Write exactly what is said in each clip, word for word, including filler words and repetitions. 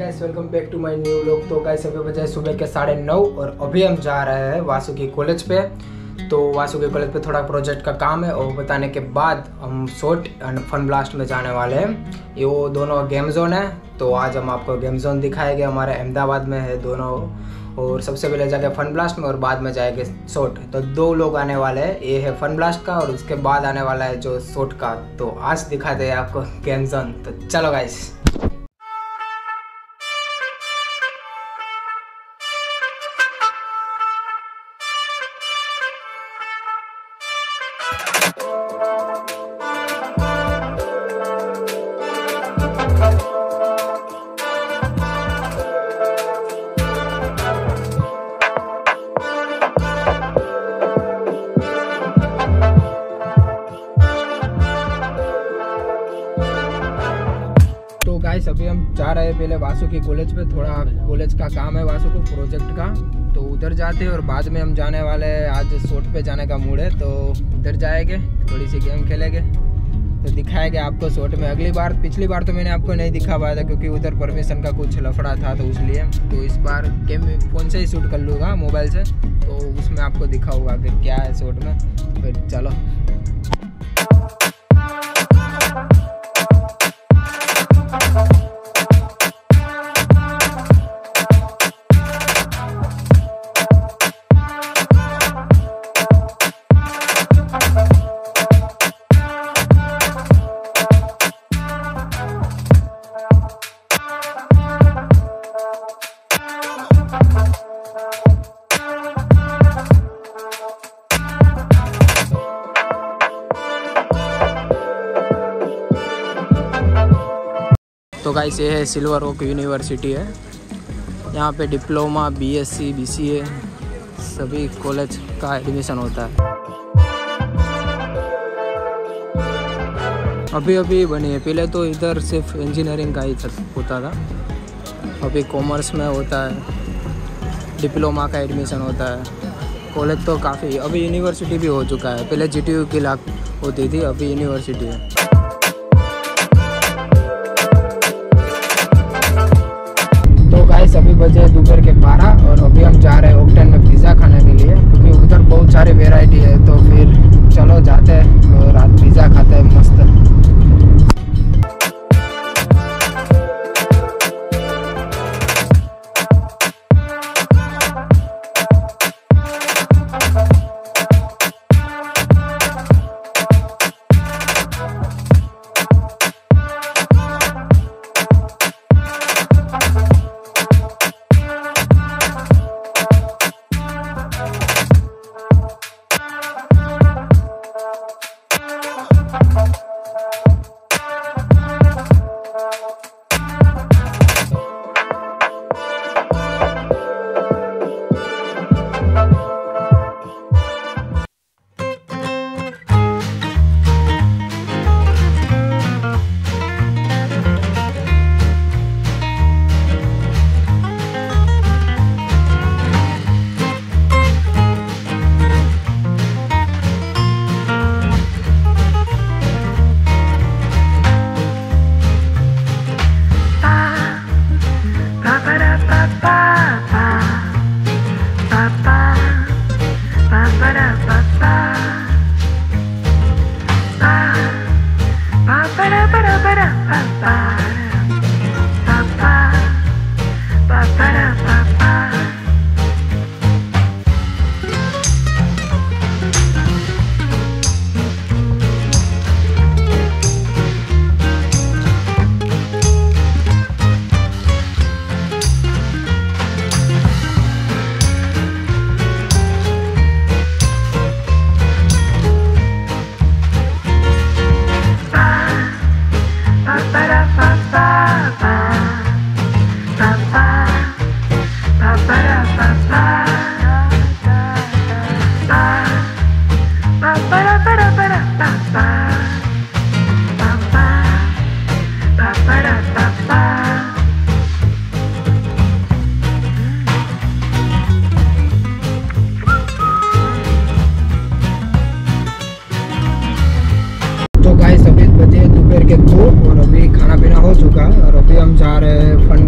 Guys, welcome back to my new vlog. तो guys अभी बजे सुबह के साढ़े नौ और अभी हम जा रहे हैं वासुकी कॉलेज पे। तो वासुकी कॉलेज पे थोड़ा प्रोजेक्ट का काम है और बताने के बाद हम शॉर्ट एंड फन ब्लास्ट में जाने वाले हैं। ये वो दोनों गेम जोन है, तो आज हम आपको गेम जोन दिखाएंगे। हमारे अहमदाबाद में है दोनों, और सबसे पहले जाके फन ब्लास्ट में और बाद में जाएंगे शॉर्ट। तो दो लोग आने वाले हैं, ये है फन ब्लास्ट का और उसके बाद आने वाला है जो शॉर्ट का। तो आज दिखाते हैं आपको गेम जोन। तो चलो गाइस। तो गाइस अभी हम जा रहे हैं पहले वासुकी कॉलेज पे, थोड़ा कॉलेज का काम है वासु को प्रोजेक्ट का, तो उधर जाते हैं और बाद में हम जाने वाले हैं। आज शॉर्ट पे जाने का मूड है तो उधर जाएंगे, थोड़ी सी गेम खेलेंगे, तो दिखाएंगे आपको शॉर्ट में। अगली बार पिछली बार तो मैंने आपको नहीं दिखा पाया था क्योंकि उधर परमिशन का कुछ लफड़ा था, तो इसलिए तो इस बार गेम फ़ोन से ही शूट कर लूँगा, मोबाइल से, तो उसमें आपको दिखाऊंगा कि क्या है शॉर्ट में। फिर चलो। तो गाइस ये है सिल्वर ओक यूनिवर्सिटी है, यहाँ पे डिप्लोमा, बीएससी, बीसीए सभी कॉलेज का एडमिशन होता है। अभी अभी बनी है, पहले तो इधर सिर्फ इंजीनियरिंग का ही होता था, अभी कॉमर्स में होता है, डिप्लोमा का एडमिशन होता है। कॉलेज तो काफ़ी, अभी यूनिवर्सिटी भी हो चुका है, पहले जीटीयू की लाख होती थी, अभी यूनिवर्सिटी है। गाइस अभी बजे दोपहर के बारह और अभी हम जा रहे हैं ओक्टेन में पिज़्ज़ा खाने के लिए, क्योंकि उधर बहुत सारी वैरायटी है। तो फिर चलो जाते हैं और रात पिज़्ज़ा खाते हैं मस्त। Bye.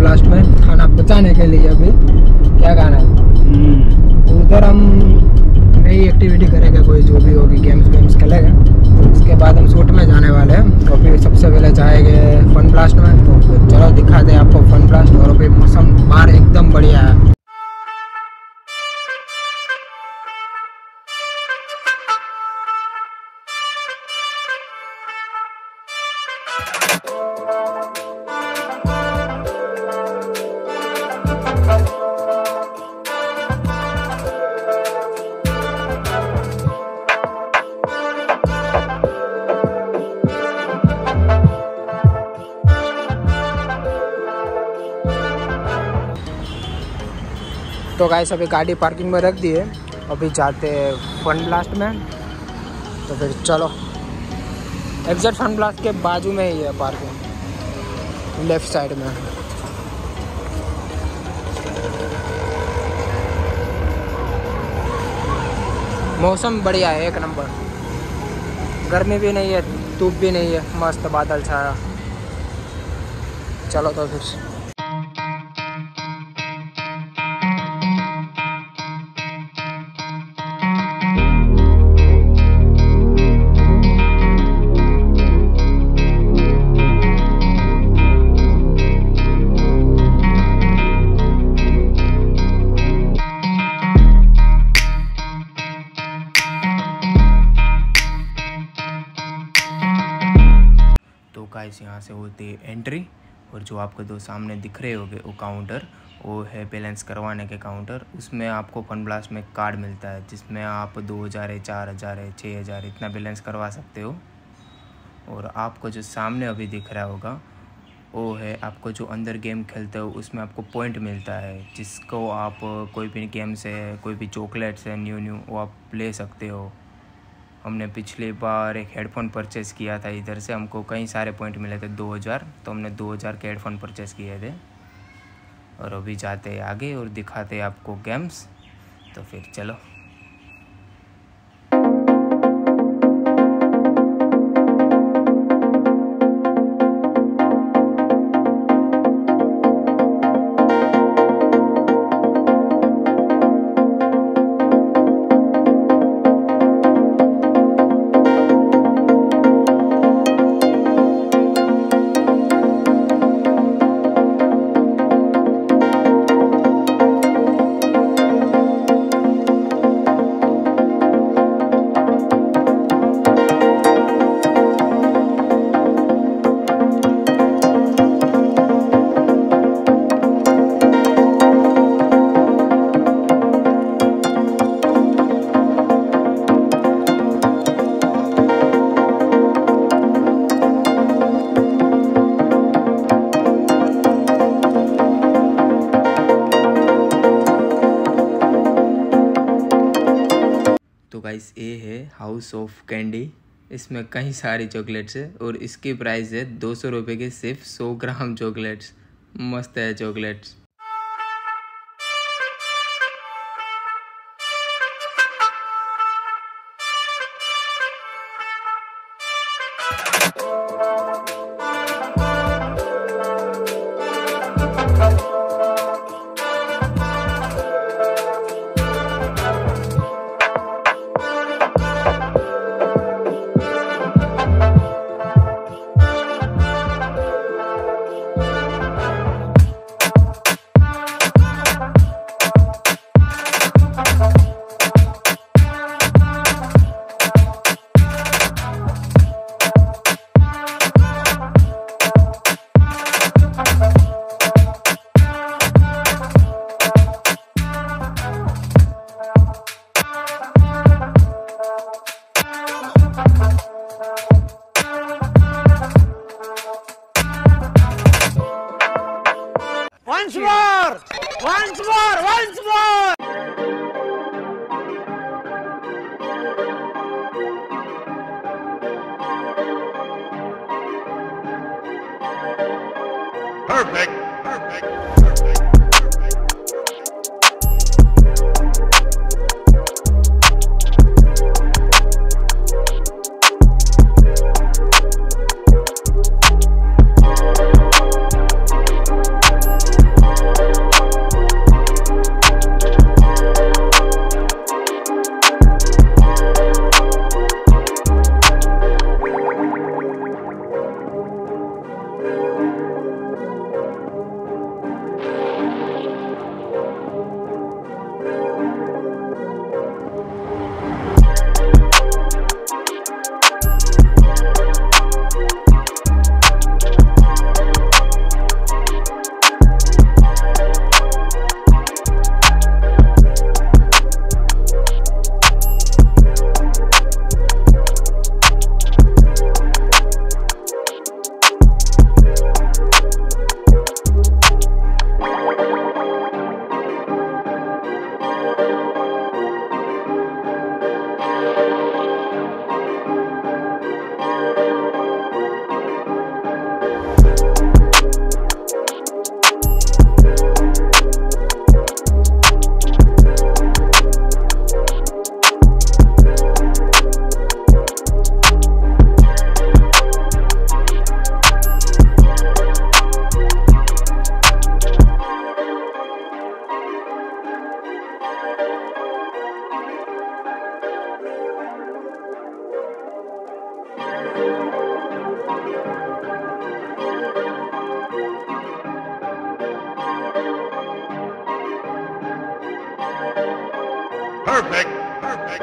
ब्लास्ट में खाना पचाने के लिए। अभी क्या खाना है, उधर हम नई एक्टिविटी करेंगे, कोई जो भी होगी, गेम्स वेम्स खेलेंगे। तो उसके बाद हम शूट में जाने वाले हैं। तो फिर सबसे पहले जाएंगे फन ब्लास्ट में। तो फिर चलो दिखाते हैं आपको फन ब्लास्ट। और अभी मौसम बाहर एकदम बढ़िया है। तो गाइस अभी गाड़ी पार्किंग में रख दी है, अभी जाते हैं फन ब्लास्ट में। तो फिर चलो, एग्जैक्ट फन ब्लास्ट के बाजू में ही है पार्किंग, लेफ्ट साइड में। मौसम बढ़िया है, एक नंबर, गर्मी भी नहीं है, धूप भी नहीं है, मस्त बादल छाया। चलो तो फिर गाइस यहाँ से होती है एंट्री। और जो आपको दो सामने दिख रहे होंगे वो काउंटर, वो है बैलेंस करवाने के काउंटर। उसमें आपको फन ब्लास्ट में कार्ड मिलता है, जिसमें आप दो हज़ार है, चार हज़ार है, छः हज़ार इतना बैलेंस करवा सकते हो। और आपको जो सामने अभी दिख रहा होगा वो है आपको जो अंदर गेम खेलते हो, उसमें आपको पॉइंट मिलता है, जिसको आप कोई भी गेम से, कोई भी चॉकलेट्स है न्यू न्यू, वो आप ले सकते हो। हमने पिछली बार एक हेडफोन परचेज़ किया था इधर से, हमको कई सारे पॉइंट मिले थे, दो हज़ार, तो हमने दो हज़ार के हेडफोन परचेज़ किए थे। और अभी जाते हैं आगे और दिखाते हैं आपको गेम्स। तो फिर चलो। तो गाइस ये है हाउस ऑफ कैंडी, इसमें कई सारी चॉकलेट्स है और इसकी प्राइस है दो सौ रुपये के सिर्फ सौ ग्राम चॉकलेट्स। मस्त है chocolates. Once more! Once more! Once more! Perfect. Perfect. Perfect. Perfect. Perfect.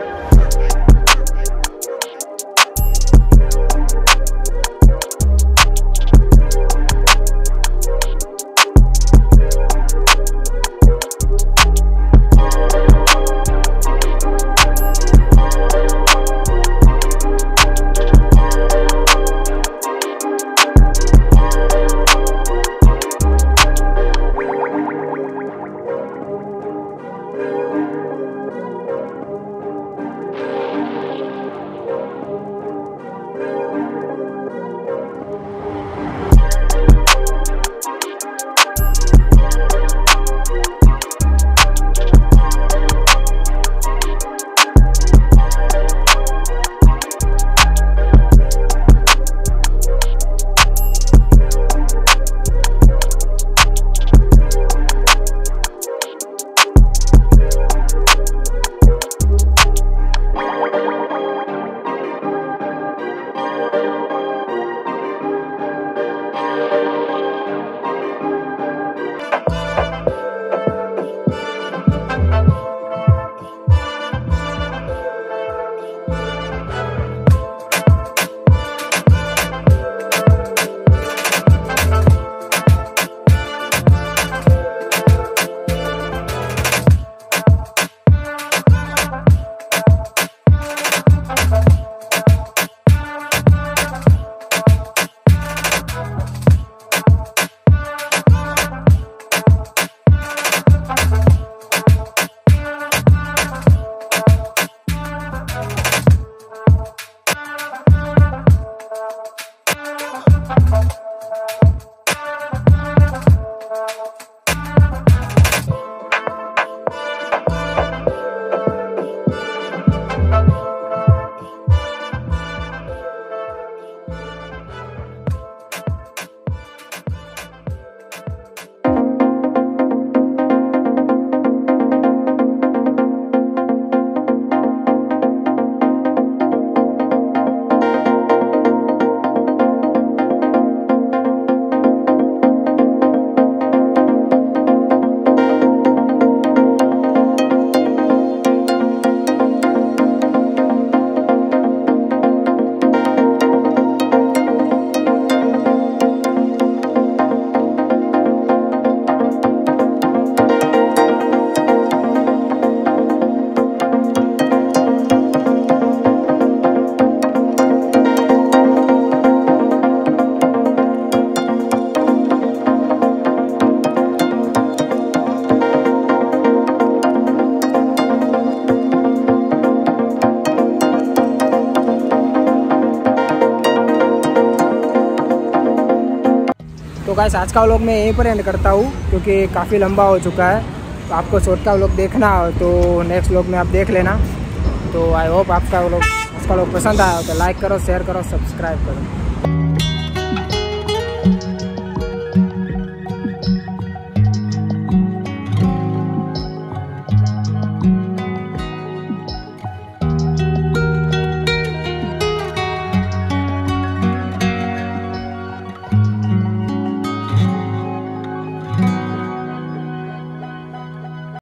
तो गाइस आज का व्लॉग मैं यहीं पर एंड करता हूँ क्योंकि काफ़ी लंबा हो चुका है। तो आपको शॉर्ट का व्लॉग देखना हो तो नेक्स्ट व्लॉग में आप देख लेना। तो आई होप आपका व्लॉग उसका व्लॉग पसंद आया हो तो लाइक करो, शेयर करो, सब्सक्राइब करो।